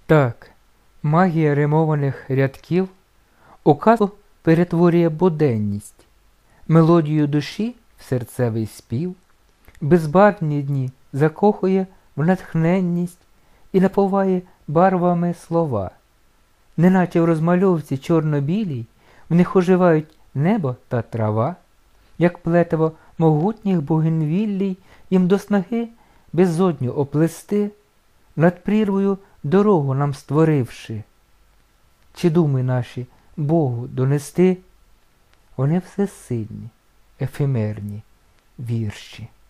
Так, магія римованих рядків у казку перетворює буденність, мелодію душі в серцевий спів, безбарвні дні закохує в натхненність і напуває барвами слова. Неначе в розмальовці чорно-білій в них оживають небо та трава, як плетиво могутніх бугенвіллій їм до снаги безодню оплести, над прірвою дорогу нам створивши. Чи думи наші Богу донести? Вони всесильні, ефемерні вірші.